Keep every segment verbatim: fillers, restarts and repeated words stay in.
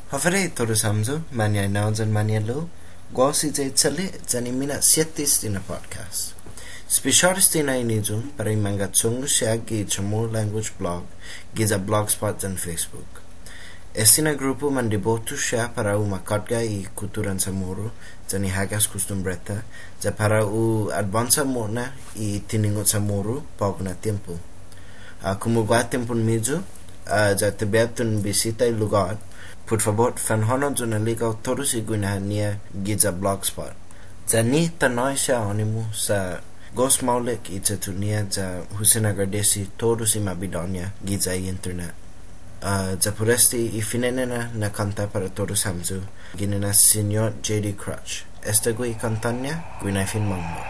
Hafarei todos hamzo, mania naujan mania lo, gosi JayChe'le janimina siettis dina podcast. Specialis dina inijun para imanga tsongu siya gi Chamorro Language Blog, giza blogspot jan Facebook. Estina grupo mandibotu siya para u makadga i kulturan Chamorro, jani hagas custom breta, ja para u advansa morna i tiningot Chamorro paguna tempo. Uh, Kumugwa tempun mijo, uh, ja tebeatun bisita i lugar, por favor, fanhono jornaliga todos i Guinaifen giza blogspot. Ja ni tanoi siya onimu sa gos maulek i tatunia ja husinagardesi todos i mabidonia giza i internet. Uh, ja puresti i finenena na kanta para todos hamzu, ginena Señor J D Crutch. Esta gui cantanya, Guinaifen Manglo.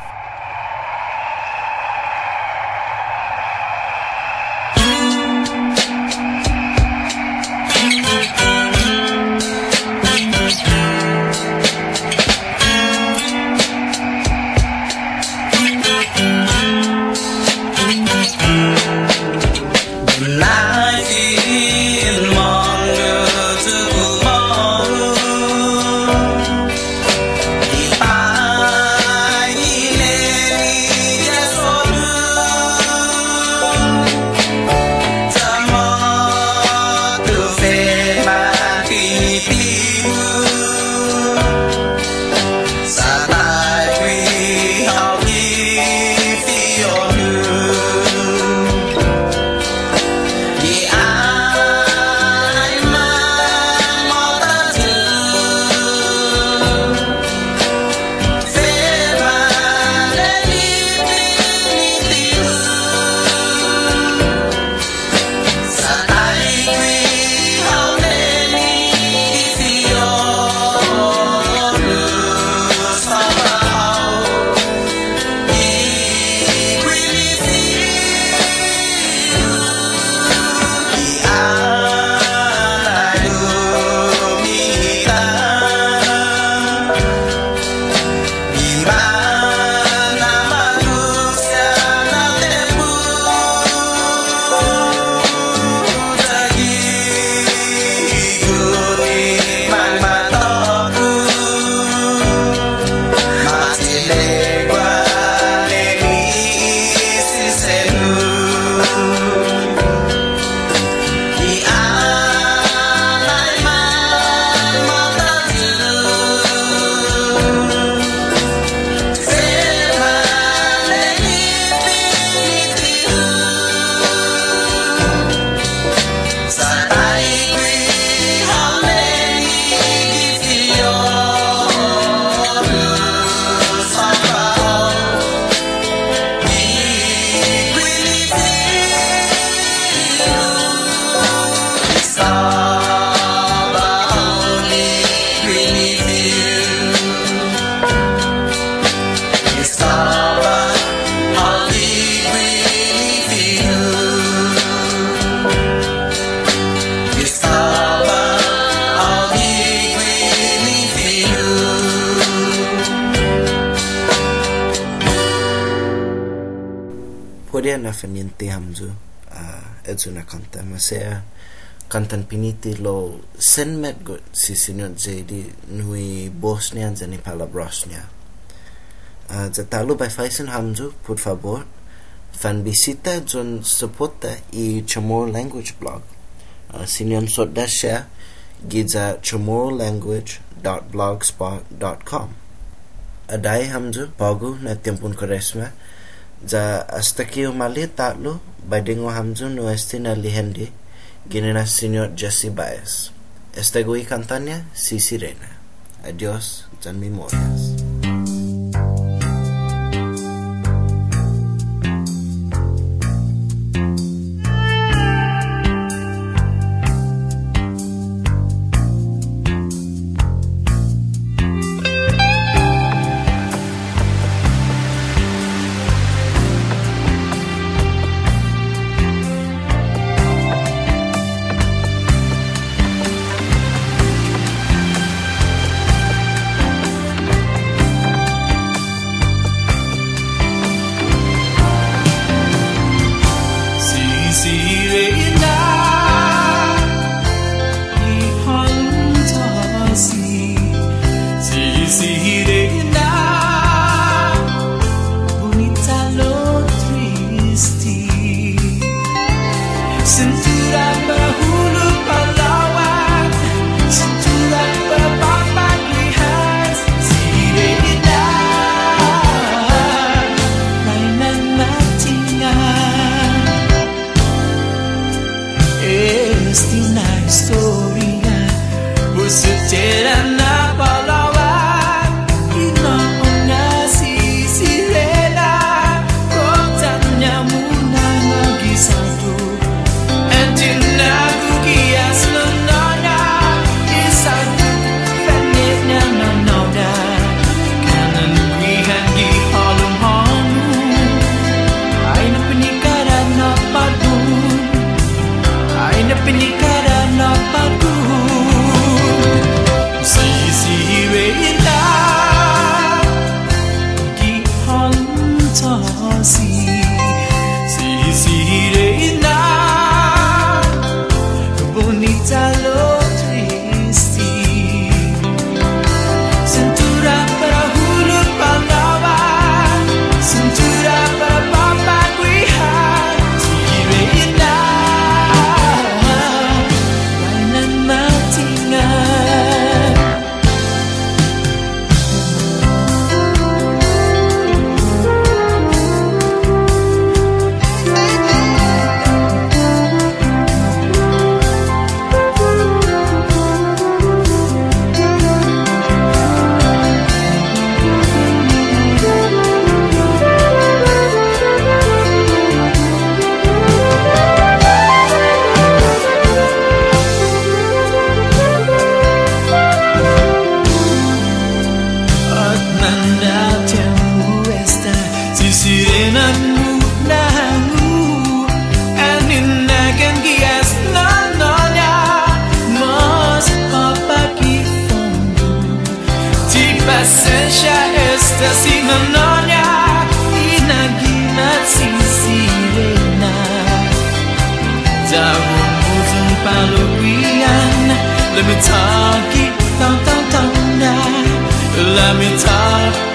Podía na faniente hamzu uh, edzuna kanta masaya kantan piniti lo senmet gut si Señor J D nui Bosnia jani palabrosnia. Uh, jatalu by faisen hamzu, por favor, fan visita jon supporta i Chamorro Language Blog. Uh, Sinyon soda siya giza chamorro language dot blogspot dot com. Adai hamzu pagu na tempun koresma ja hasta que umali tatlo badingo hamzu no estina lihendi ginena Señor JayChe'le. Esta gui cantanya si Sirena. Adiós, jan memorias. si nononya inaginat si Sirena Jauh ujung paluian Let me talk it, tong tong tong na Let me talk